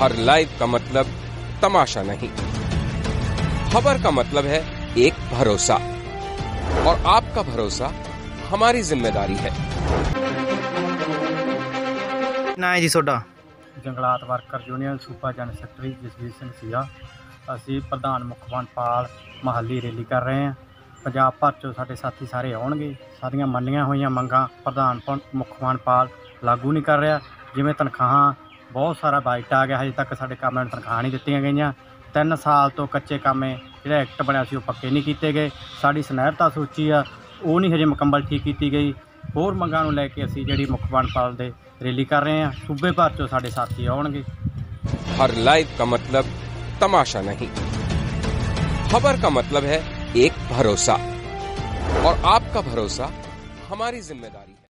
हर live का मतलब तमाशा नहीं, खबर का मतलब है एक भरोसा, और आपका भरोसा हमारी जिम्मेदारी है। ना है जी सोडा जंगलात वर्कर यूनियन सूबा जनरल सैकटरी जसवीर सिंह सीहा। ਅਸੀਂ ਪ੍ਰਧਾਨ ਮੁਖਵੰਤਪਾਲ ਮਹੱਲੀ ਰੈਲੀ ਕਰ ਰਹੇ ਹਾਂ। ਪੰਜਾਬ ਭਰ 'ਚੋਂ ਸਾਡੇ ਸਾਥੀ ਸਾਰੇ ਆਉਣਗੇ। ਸਾਡੀਆਂ ਮੰਨੀਆਂ ਹੋਈਆਂ ਮੰਗਾਂ ਪ੍ਰਧਾਨ ਮੁਖਵੰਤਪਾਲ ਲਾਗੂ ਨਹੀਂ ਕਰ ਰਿਹਾ। ਜਿਵੇਂ ਤਨਖਾਹਾਂ ਬਹੁਤ ਸਾਰਾ ਬਾਈਟ ਆ ਗਿਆ, ਹਜੇ ਤੱਕ ਸਾਡੇ ਕਾਮਿਆਂ ਨੂੰ ਤਨਖਾਹ ਨਹੀਂ ਦਿੱਤੀਆਂ ਗਈਆਂ। 3 ਸਾਲ ਤੋਂ ਕੱਚੇ ਕਾਮੇ ਜਿਹੜਾ ਐਕਟ ਬਣਿਆ ਸੀ ਉਹ ਪੱਕੇ ਨਹੀਂ ਕੀਤੇ ਗਏ। ਸਾਡੀ ਸੁਨਹਿਰਤਾ ਸੂਚੀ ਆ ਉਹ ਨਹੀਂ ਹਜੇ ਮੁਕੰਮਲ ਠੀਕ ਕੀਤੀ ਗਈ। ਹੋਰ ਮੰਗਾਂ ਨੂੰ ਲੈ ਕੇ ਅਸੀਂ ਜਿਹੜੀ ਮੁਖਵੰਤਪਾਲ ਦੇ ਰੈਲੀ ਕਰ ਰਹੇ हैं। सूबे भर चो साढ़े साथी आउणगे। हर लाइव का मतलब तमाशा नहीं, खबर का मतलब है एक भरोसा, और आपका भरोसा हमारी जिम्मेदारी।